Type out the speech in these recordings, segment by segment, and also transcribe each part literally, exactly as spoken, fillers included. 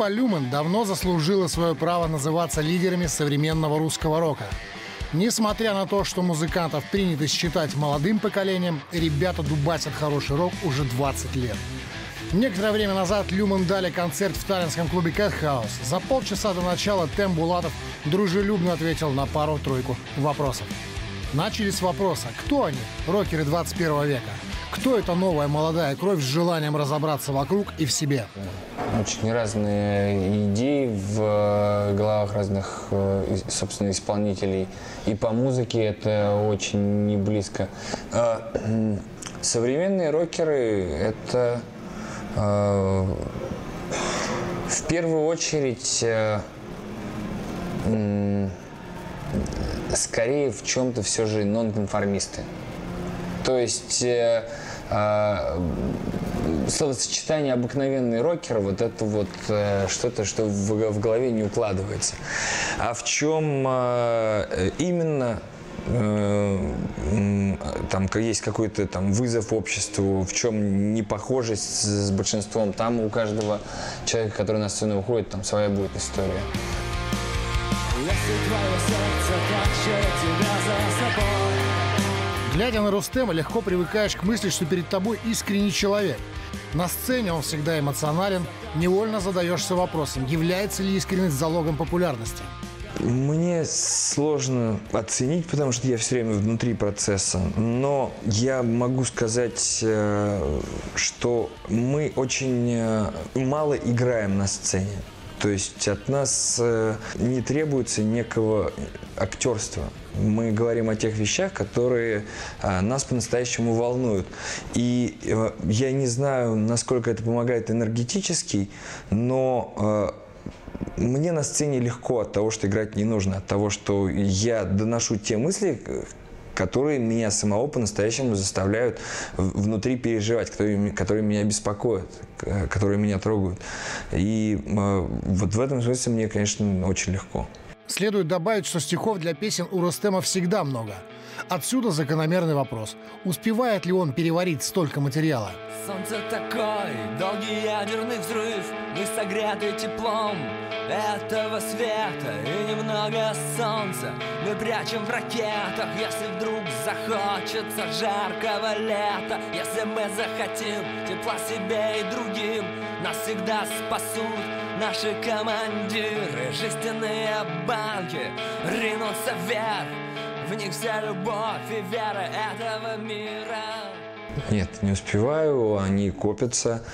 Группа «Люмен» давно заслужила свое право называться лидерами современного русского рока. Несмотря на то, что музыкантов принято считать молодым поколением, ребята дубасят хороший рок уже двадцать лет. Некоторое время назад «Люмен» дали концерт в таллинском клубе «Кэт Хаус». За полчаса до начала Тем Булатов дружелюбно ответил на пару-тройку вопросов. Начали с вопроса: кто они, рокеры двадцать первого века? Кто эта новая молодая кровь с желанием разобраться вокруг и в себе? Очень разные идеи в головах разных, собственно, исполнителей. И по музыке это очень не близко. Современные рокеры — это в первую очередь скорее в чем-то все же нонконформисты. То есть э, э, словосочетание «обыкновенный рокер» — вот это вот э, что-то, что в, в голове не укладывается. А в чем э, именно э, э, там есть какой-то там вызов обществу, в чем непохожесть с, с большинством, там у каждого человека, который на сцену выходит, там своя будет история. Если твое сердце тащит тебя за собой. Глядя на Рустема, легко привыкаешь к мысли, что перед тобой искренний человек. На сцене он всегда эмоционален, невольно задаешься вопросом, является ли искренность залогом популярности. Мне сложно оценить, потому что я все время внутри процесса, но я могу сказать, что мы очень мало играем на сцене. То есть от нас не требуется некого актерства. Мы говорим о тех вещах, которые нас по-настоящему волнуют. И я не знаю, насколько это помогает энергетически, но мне на сцене легко от того, что играть не нужно, от того, что я доношу те мысли, которые меня самого по-настоящему заставляют внутри переживать, которые, которые меня беспокоят, которые меня трогают. И э, вот в этом смысле мне, конечно, очень легко. Следует добавить, что стихов для песен у Рустема всегда много. Отсюда закономерный вопрос: успевает ли он переварить столько материала? Солнце такой, долгий ядерный взрыв, мы согреты теплом этого света и немного солнца мы прячем в ракетах. Если вдруг захочется жаркого лета, если мы захотим тепла себе и другим, нас всегда спасут наши командиры. Жестяные банки ринутся вверх, в них вся любовь и вера этого мира. Нет, не успеваю, они копятся,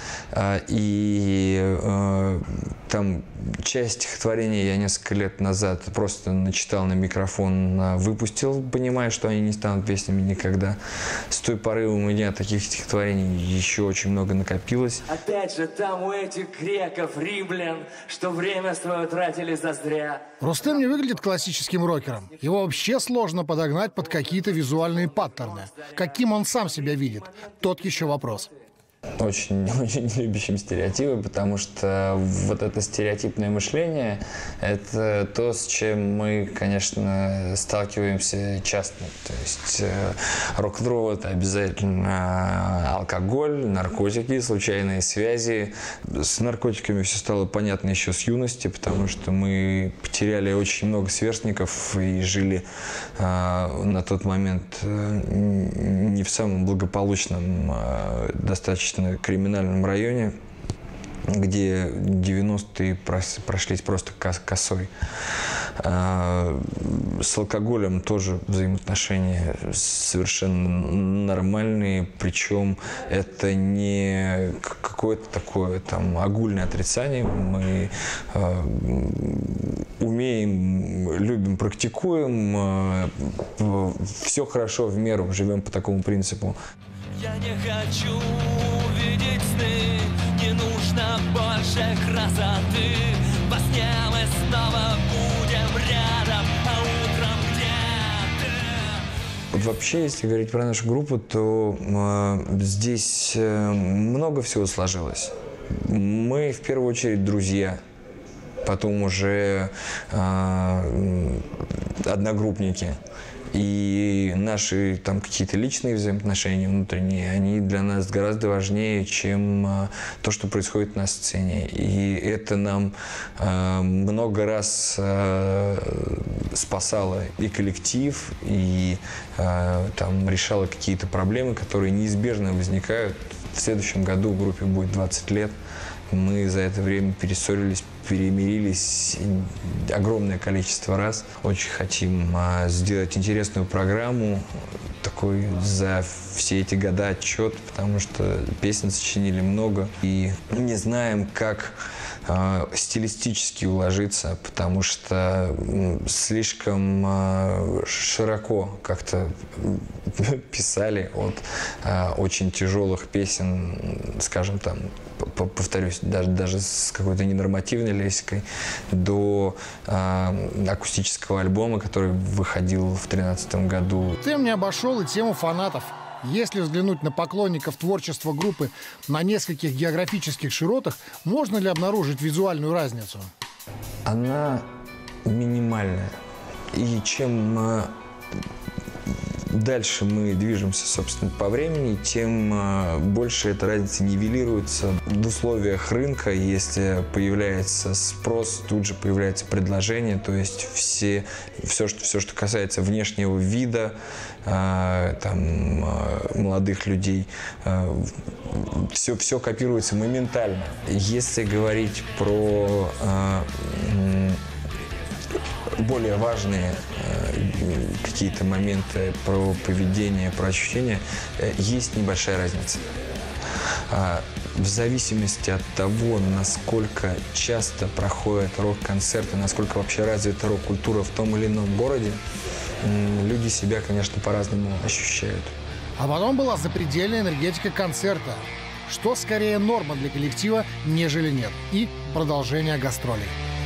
и э, там часть стихотворения я несколько лет назад просто начитал на микрофон, выпустил, понимая, что они не станут песнями никогда. С той поры у меня таких стихотворений еще очень много накопилось. Опять же там у этих греков, римлян, что время свое тратили зазря. Рустем не выглядит классическим рокером. Его вообще сложно подогнать под какие-то визуальные паттерны. Каким он сам себя видит? Тот еще вопрос. Очень, очень любящим стереотипы, потому что вот это стереотипное мышление – это то, с чем мы, конечно, сталкиваемся часто. То есть рок-н-ролл – это обязательно алкоголь, наркотики, случайные связи. С наркотиками все стало понятно еще с юности, потому что мы потеряли очень много сверстников и жили на тот момент не в самом благополучном, достаточно криминальном районе, где девяностые прошлись просто косой. С алкоголем тоже взаимоотношения совершенно нормальные, причем это не какое-то такое там огульное отрицание. Мы умеем, любим, практикуем, все хорошо в меру, живем по такому принципу. Я не хочу видеть сны, не нужно больше красоты. Во сне мы снова будем рядом, а утром где-то. Вот вообще, если говорить про нашу группу, то э, здесь э, много всего сложилось. Мы в первую очередь друзья, потом уже э, одногруппники. И наши там какие-то личные взаимоотношения внутренние, они для нас гораздо важнее, чем а, то, что происходит на сцене. И это нам а, много раз а, спасало и коллектив, и а, там решало какие-то проблемы, которые неизбежно возникают. В следующем году в группе будет двадцать лет. Мы за это время перессорились, перемирились огромное количество раз. Очень хотим а, сделать интересную программу, такой за все эти года отчет, потому что песен сочинили много. И не знаем, как а, стилистически уложиться, потому что слишком а, широко как-то писали от а, очень тяжелых песен, скажем там, повторюсь, даже, даже с какой-то ненормативной лексикой, до э, акустического альбома, который выходил в две тысячи тринадцатом году. Ты не обошел и тему фанатов. Если взглянуть на поклонников творчества группы на нескольких географических широтах, можно ли обнаружить визуальную разницу? Она минимальная. И чем э, дальше мы движемся, собственно, по времени, тем э, больше эта разница нивелируется в условиях рынка. Если появляется спрос, тут же появляется предложение. То есть все, все, что, все, что касается внешнего вида, э, там, э, молодых людей, э, все, все копируется моментально. Если говорить про э, более важные э, какие-то моменты про поведение, про ощущения, э, есть небольшая разница. А, в зависимости от того, насколько часто проходят рок-концерты, насколько вообще развита рок-культура в том или ином городе, э, люди себя, конечно, по-разному ощущают. А потом была запредельная энергетика концерта, что скорее норма для коллектива, нежели нет. И продолжение гастролей.